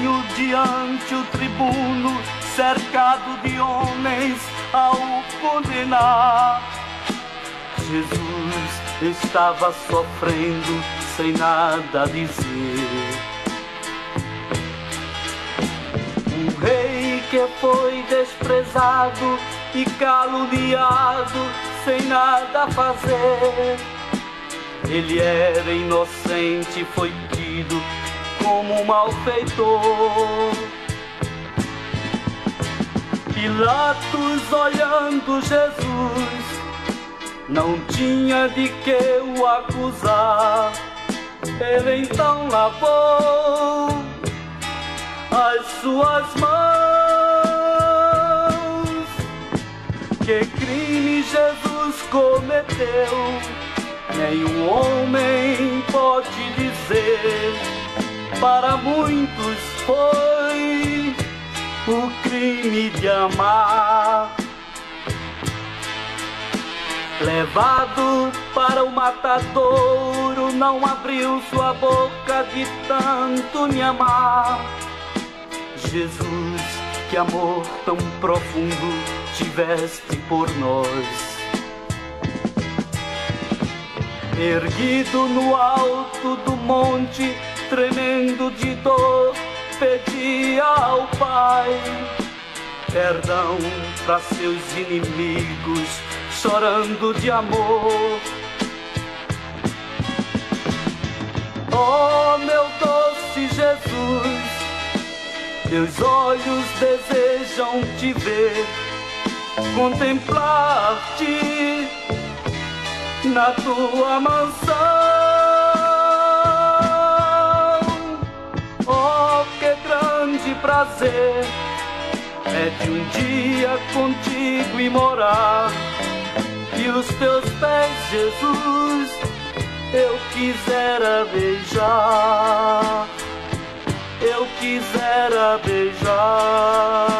sozinho diante o tribuno, cercado de homens ao condenar. Jesus estava sofrendo sem nada a dizer. Um rei que foi desprezado e caluniado sem nada a fazer. Ele era inocente e foi tido como um malfeitor. Pilatos, olhando Jesus, não tinha de que o acusar. Ele então lavou as suas mãos. Que crime Jesus cometeu, nenhum homem pode dizer. Para muitos foi o crime de amar. Levado para o matadouro, não abriu sua boca de tanto me amar. Jesus, que amor tão profundo tiveste por nós. Erguido no alto do monte, tremendo de dor, pedia ao Pai perdão para seus inimigos, chorando de amor. Oh, meu doce Jesus, teus olhos desejam te ver, contemplar-te na tua mansão. Oh, que grande prazer é de um dia contigo e morar. E os teus pés, Jesus, eu quisera beijar, eu quisera beijar.